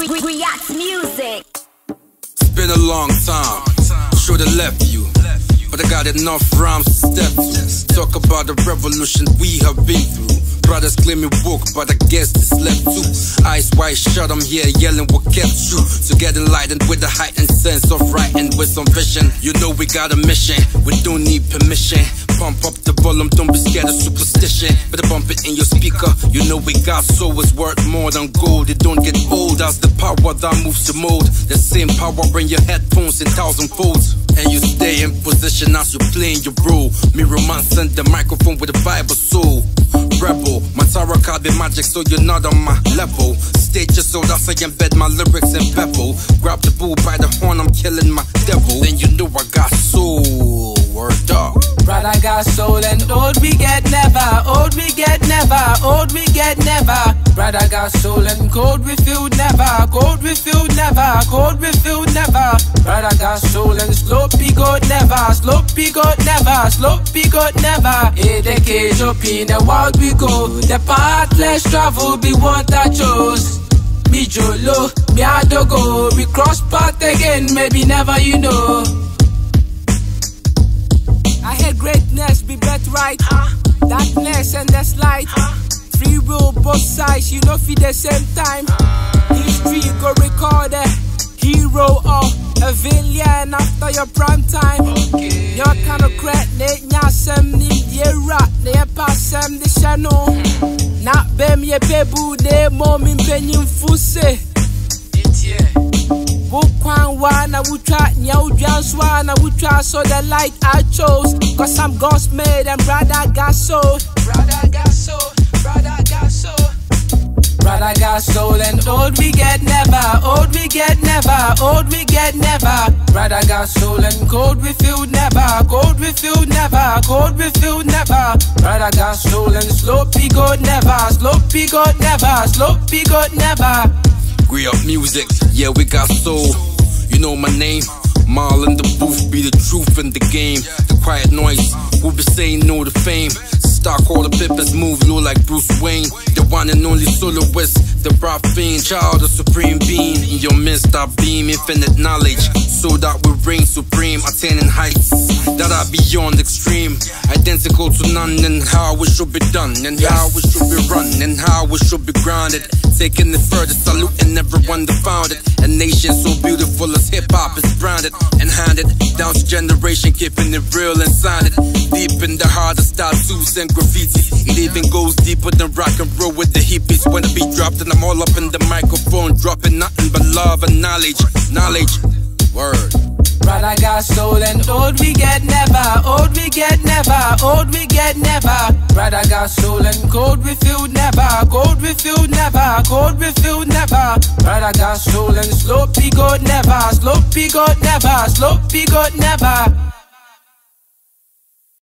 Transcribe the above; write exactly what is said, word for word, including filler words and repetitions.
React Music. It's been a long time, should've left you, but I got enough rhymes to step to. Talk about the revolution we have been through. Brothers claim me woke, but I guess they slept too. Eyes wide shut, I'm here yelling what kept you. So get enlightened with a heightened sense of right and with some vision. You know we got a mission, we don't need permission. Pump up the volume, don't be scared of superstition. Better bump it in your speaker, you know we got soul is worth more than gold. It don't get old, that's the power that moves the mold. The same power in your headphones in thousand folds. And you stay in position as you're playing your role. Me romancing the microphone with a vibe of soul. Rebel, my tarot card be magic, so you're not on my level. State your soul, that's how I embed my lyrics in pebble. Grab the bull by the horn, I'm killing my devil. Then you know I got soul, word up. Brother got soul and old we get never, old we get never, old we get never. Brother got soul and cold we feel never, cold we feel never, cold we feel never. Brother got soul and sloppy goat never, sloppy goat never, sloppy goat never. In the cage up in the world we go, the path less travel be what I chose. Me Jolo, me Adogo, we cross path again, maybe never you know. I hear greatness be birthright, huh? Darkness and that's light, huh? Free will both sides, you know for the same time. uh, History go record a hero or a villain after your prime time. Okay. Your kind of crack, ne nyasem ni ye rat, ne pass them the channel. Not bem ye pebu de mom in penyim fuse. Bukwan wana wutra nyau janswa na wutra so the light I chose. Cause I'm God's made and brother got soul. Brother got soul, brother got soul. Brother got soul and old we get never, old we get never, old we get never. Brother got soul and cold we feel never, cold we feel never, cold we feel never. Brother got soul and sloppy goat never, sloppy goat never, sloppy goat never. React Music, yeah we got soul. You know my name, Mal in the booth, be the truth in the game. The quiet noise, who be saying no to fame. Stock all the pippers move low like Bruce Wayne. The one and only soloist, the rap fiend. Child of supreme being, in your midst I beam infinite knowledge, so that we reign supreme, attaining heights that are beyond extreme. Identical to none in how it should be done, and how it should be run, and how it should be grounded. Taking it further, saluting everyone that found it. A nation so beautiful as hip-hop is branded and handed down to generation, keeping it real and sounded deep in the heart of tattoos and graffiti. It even goes deeper than rock and roll with the hippies. When the beat dropped and I'm all up in the microphone, dropping nothing but love and knowledge. Knowledge, word. Brother got soul and old we get never, old we get never, old we get never. Brother got soul and cold we feel never, cold we feel never, cold we feel never. Brother got soul and sloppy goat never, sloppy goat never, sloppy goat never.